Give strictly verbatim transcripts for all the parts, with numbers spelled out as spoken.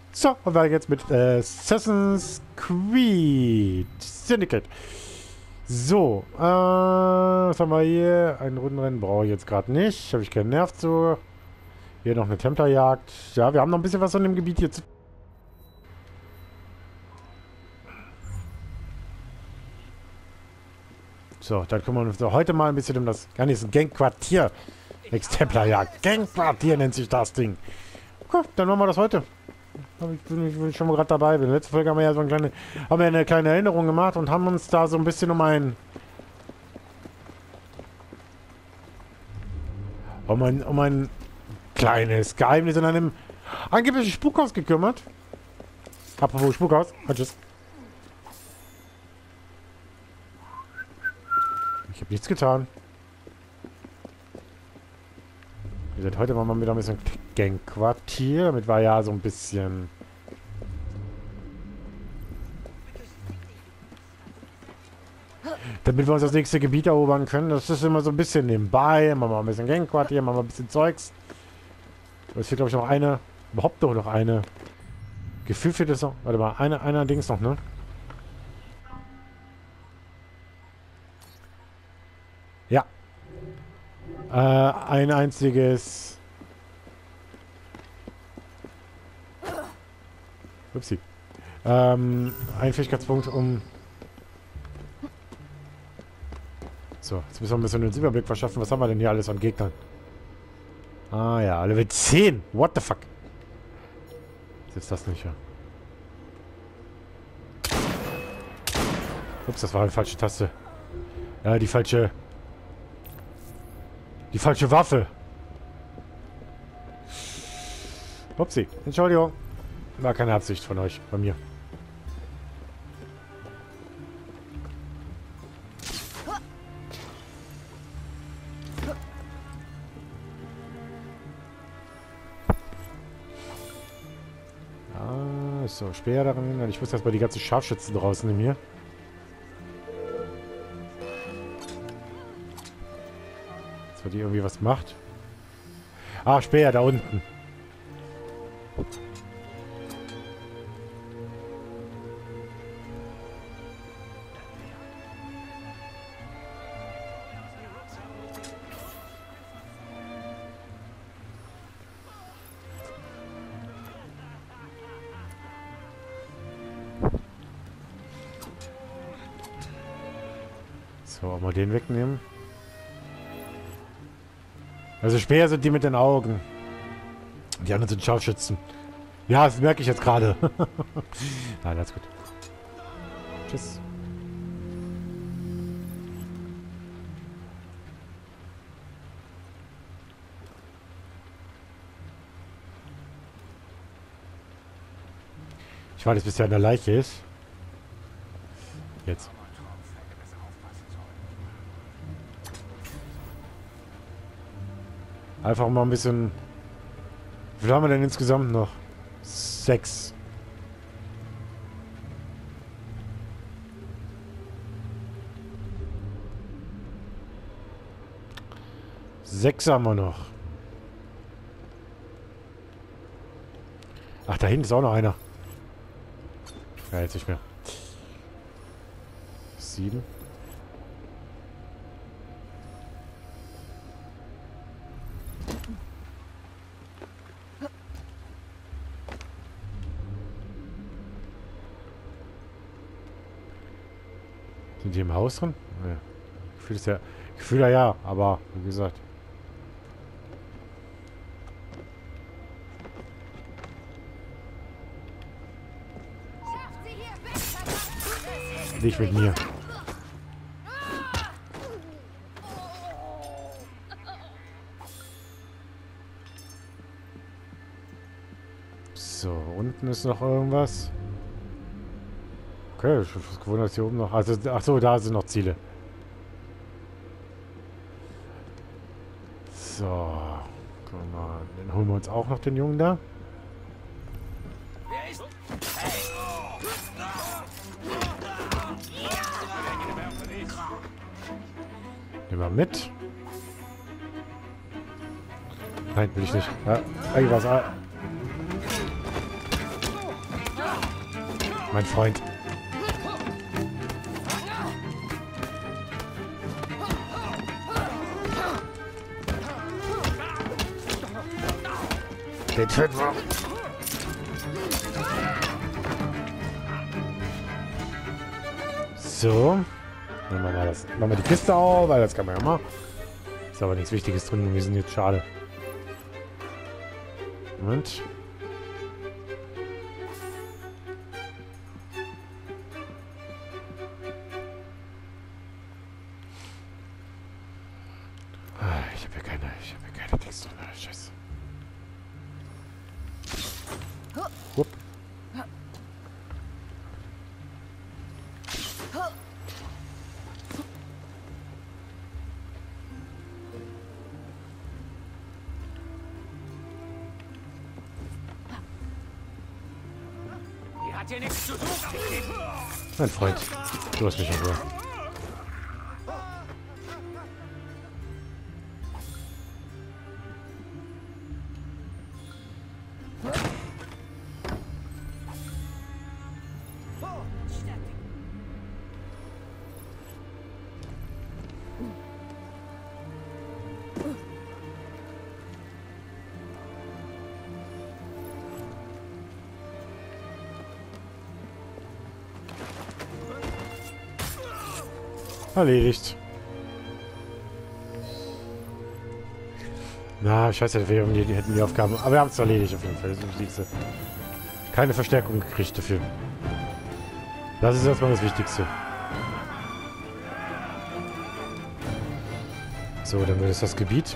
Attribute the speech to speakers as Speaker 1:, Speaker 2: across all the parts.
Speaker 1: So, und weiter jetzt mit äh, Assassin's Creed Syndicate. So, äh, was haben wir hier? Ein Rundenrennen brauche ich jetzt gerade nicht. Habe ich keinen Nerv zu. Hier noch eine Templerjagd. Ja, wir haben noch ein bisschen was an dem Gebiet hier zu. So, dann kümmern wir uns heute mal ein bisschen um das ganze Gangquartier. Ex-Templerjagd. Gangquartier nennt sich das Ding. Okay, dann machen wir das heute. Ich bin, ich bin schon mal gerade dabei. In der letzten Folge haben wir ja so eine kleine, haben wir eine kleine Erinnerung gemacht und haben uns da so ein bisschen um ein um ein, um ein kleines Geheimnis in einem angeblichen Spukhaus gekümmert. Apropos Spukhaus. Tschüss. Ich habe nichts getan. Wir sind heute mal wieder ein bisschen Gangquartier. Damit war ja so ein bisschen... Damit wir uns das nächste Gebiet erobern können. Das ist immer so ein bisschen nebenbei. Machen wir mal ein bisschen Gangquartier, machen wir ein bisschen Zeugs. Es fehlt, glaube ich, noch eine... Überhaupt doch noch eine... Gefühl für das noch... Warte mal, eine, einer Dings noch, ne? Ja. Äh, ein einziges... Upsi. Ähm, ein Fähigkeitspunkt, um... So, jetzt müssen wir ein bisschen einen Überblick verschaffen. Was haben wir denn hier alles an Gegnern? Ah ja, Level zehn. What the fuck? Ist das nicht, ja? Ups, das war eine falsche Taste. Ja, die falsche... Die falsche Waffe. Upsi. Entschuldigung. War keine Absicht von euch, bei mir. Ah, so, Speer daran. Ich muss erstmal die ganzen Scharfschützen draußen nehmen hier. Dass die irgendwie was macht. Ah, Speer da unten. So, auch mal den wegnehmen. Also Speer sind die mit den Augen. Die anderen sind Scharfschützen. Ja, das merke ich jetzt gerade. Nein, alles gut. Tschüss. Ich warte, bis er in der Leiche ist. Jetzt. Einfach mal ein bisschen... Wie viel haben wir denn insgesamt noch? Sechs. Sechs haben wir noch. Ach, da hinten ist auch noch einer. Ja, jetzt nicht mehr. Sieben. Sind die im Haus drin? Ja. Gefühl ist ja. Gefühl ja, ja, aber wie gesagt. Nicht mit mir. So, unten ist noch irgendwas. Okay, ich bin gewundert, dass hier oben noch... Also, ach so, da sind noch Ziele. So. Guck mal, dann holen wir uns auch noch den Jungen da. Nehmen wir mit. Nein, will ich nicht. Ja, irgendwas. mein Freund. Den töten wir. So. Dann machen wir das. Machen wir die Kiste auf, weil das kann man ja machen. Ist aber nichts Wichtiges drin gewesen jetzt. Schade. Moment. Ah, ich habe ja keine, ich habe ja keine Dings drin. Scheiße. Hup.
Speaker 2: Hat hier nichts zu tun.
Speaker 1: Mein Freund, du hast mich in Ruhe. Erledigt. Na, scheiße, wir haben die, die hätten die Aufgaben. Aber wir haben es erledigt auf jeden Fall. Das ist das Wichtigste. Keine Verstärkung gekriegt dafür. Das ist erstmal das Wichtigste. So, dann wird es das Gebiet.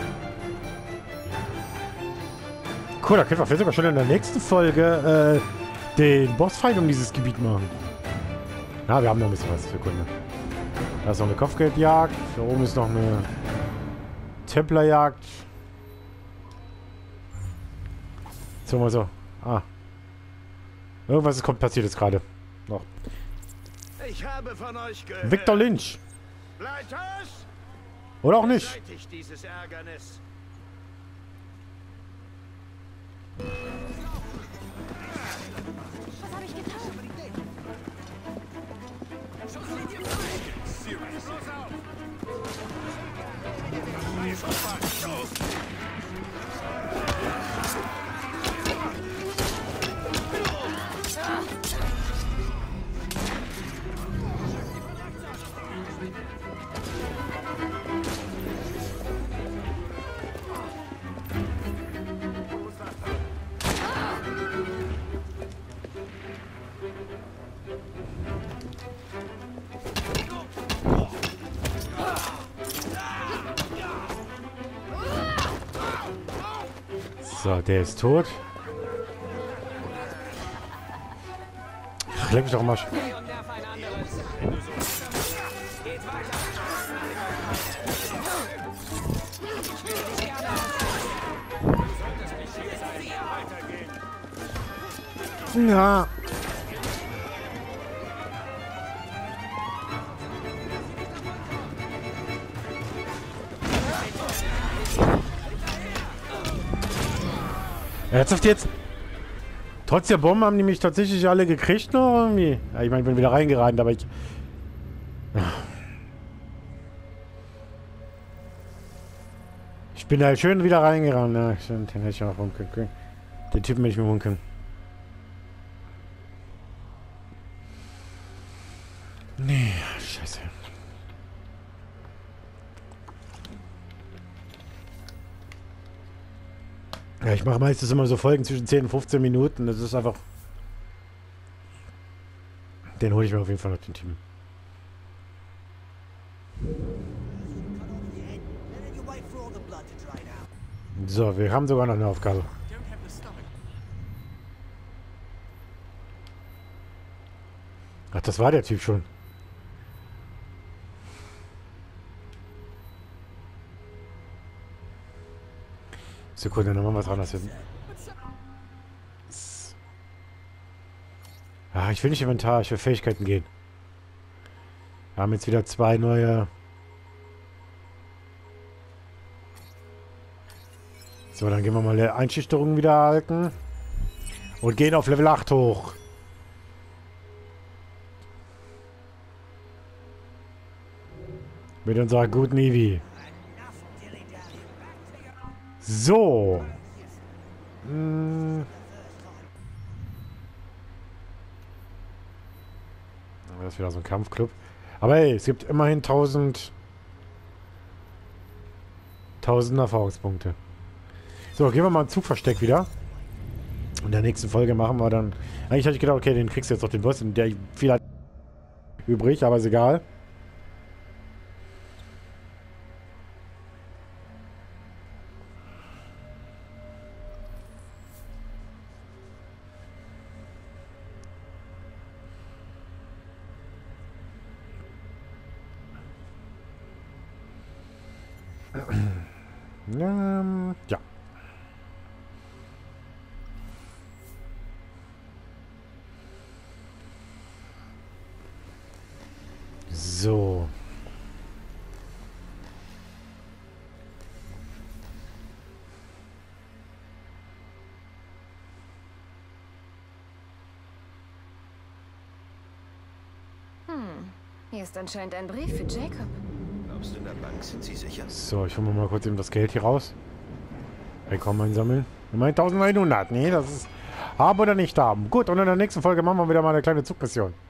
Speaker 1: Cool, da können wir vielleicht sogar schon in der nächsten Folge äh, den Bossfight um dieses Gebiet machen. Na, wir haben noch ein bisschen was für Kunde. Da ist noch eine Kopfgeldjagd. Da oben ist noch eine Templerjagd. So, mal so. Ah. Irgendwas ist kommt passiert jetzt gerade. Noch.
Speaker 3: Ich habe von euch gehört.
Speaker 1: Victor Lynch.
Speaker 3: Bleitus?
Speaker 1: Oder auch nicht.
Speaker 3: Beseitigt dieses Ärgernis.
Speaker 4: Was habe ich getan?
Speaker 1: So, der ist tot. Ach, leck mich doch am Arsch. Ja. Ernsthaft jetzt? Trotz der Bomben haben die mich tatsächlich alle gekriegt noch irgendwie. Ja, ich meine, ich bin wieder reingerannt, aber ich... Ich bin halt schön wieder reingerannt. Ja, stimmt, den hätte ich auch holen können. Den Typen hätte ich mir holen können. Nee, scheiße. Ja, ich mache meistens immer so Folgen zwischen zehn und fünfzehn Minuten. Das ist einfach... Den hole ich mir auf jeden Fall noch, den Typen. So, wir haben sogar noch eine Aufgabe. Ach, das war der Typ schon. Sekunde, dann machen wir dran. Hin. Ah, ich will nicht Inventar, ich will Fähigkeiten gehen. Wir haben jetzt wieder zwei neue... So, dann gehen wir mal die Einschüchterung wieder halten. Und gehen auf Level acht hoch. Mit unserer guten Eevee. So. Hm. Das ist wieder so ein Kampfclub. Aber hey, es gibt immerhin tausend... tausend Erfahrungspunkte. So, gehen wir mal ein Zugversteck wieder. In der nächsten Folge machen wir dann... Eigentlich hatte ich gedacht, okay, den kriegst du jetzt noch den Boss. Der viel hat übrig, aber ist egal. Ähm, ja. So.
Speaker 2: Hm. Hier ist anscheinend ein Brief für Jacob.
Speaker 3: Glaubst du, in der Bank sind sie sicher?
Speaker 1: So, ich hole mir mal kurz eben das Geld hier raus. Einkommen einsammeln. neuntausendeinhundert. Nee, das ist haben oder nicht haben. Gut, und in der nächsten Folge machen wir wieder mal eine kleine Zugmission.